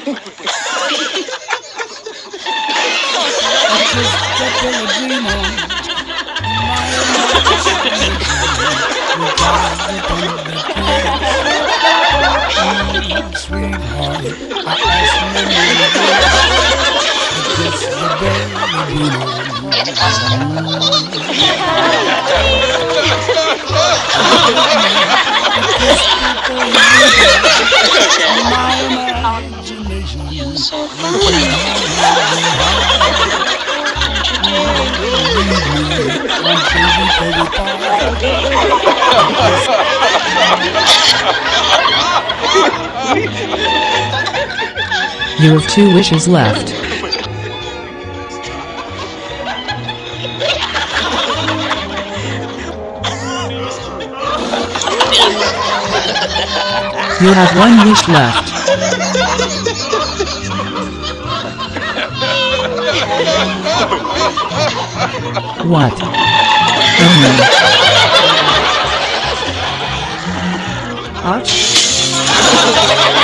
Sweetheart, I asked my neighbor to kiss the baby. My imagination. You're so funny. You have 2 wishes left. You have 1 wish left. What? Oh no. Ouch.